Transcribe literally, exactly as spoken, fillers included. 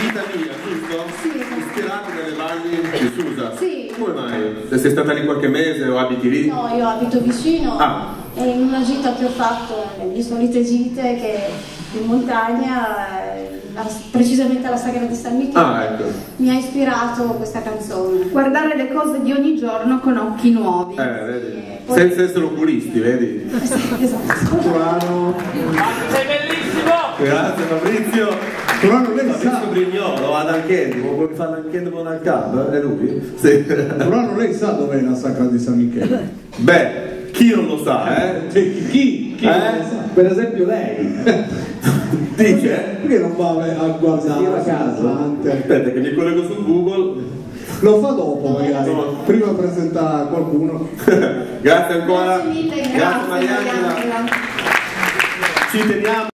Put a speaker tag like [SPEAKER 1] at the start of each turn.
[SPEAKER 1] vita mia, giusto?
[SPEAKER 2] Sì, esatto.
[SPEAKER 1] Ispirato dalle valli di Susa?
[SPEAKER 2] Sì.
[SPEAKER 1] Come mai? Sei stata lì qualche mese o abiti lì?
[SPEAKER 2] No, io abito vicino.
[SPEAKER 1] Ah.
[SPEAKER 2] E in una gita che ho fatto, le solite gite che in montagna, eh, la- precisamente alla Sagra di San Michele,
[SPEAKER 1] Ah, ecco.
[SPEAKER 2] mi ha ispirato questa canzone.
[SPEAKER 3] Guardare le cose di ogni giorno con occhi nuovi.
[SPEAKER 1] Eh, vedi?
[SPEAKER 2] E poi-
[SPEAKER 1] Senza essere oculisti, vedi?
[SPEAKER 2] Esatto.
[SPEAKER 1] Turano.
[SPEAKER 4] Sei bellissimo!
[SPEAKER 1] Grazie Fabrizio.
[SPEAKER 5] Turano, lei
[SPEAKER 1] Fabrizio
[SPEAKER 5] sa,
[SPEAKER 1] Brignolo, ad Anchendi, ma vuoi fare l'Anchendi con Al Cab? È lui? Sì.
[SPEAKER 5] Turano, lei sa dov'è la Sacra di San Michele?
[SPEAKER 1] Beh, chi non lo sa, eh?
[SPEAKER 5] Cioè, chi? Chi, chi
[SPEAKER 1] Eh?
[SPEAKER 5] non lo sa?
[SPEAKER 6] Per esempio lei,
[SPEAKER 1] Dice?
[SPEAKER 5] Perché non va a guardare
[SPEAKER 6] Tira a caso.
[SPEAKER 5] davanti?
[SPEAKER 1] Aspetta che mi collego su Google.
[SPEAKER 5] Lo fa dopo magari,
[SPEAKER 1] No.
[SPEAKER 5] prima presenta qualcuno.
[SPEAKER 1] Grazie ancora.
[SPEAKER 2] Grazie mille,
[SPEAKER 1] Grazie
[SPEAKER 2] grazie
[SPEAKER 1] Mariangela.
[SPEAKER 2] Mariangela.
[SPEAKER 1] Ci teniamo.